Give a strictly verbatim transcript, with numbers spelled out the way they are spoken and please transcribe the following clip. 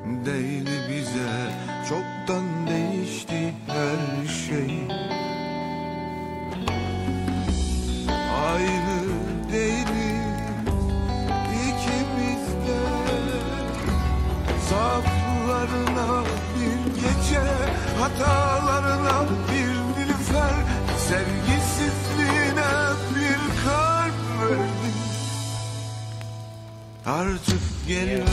değil bize, çoktan değişti her şey. Aynı değiliz ikimiz de, zaaflarına bir gece, hatalarına bir nilüfer, sevgisizliğine bir kalp verdim. Artık geliyor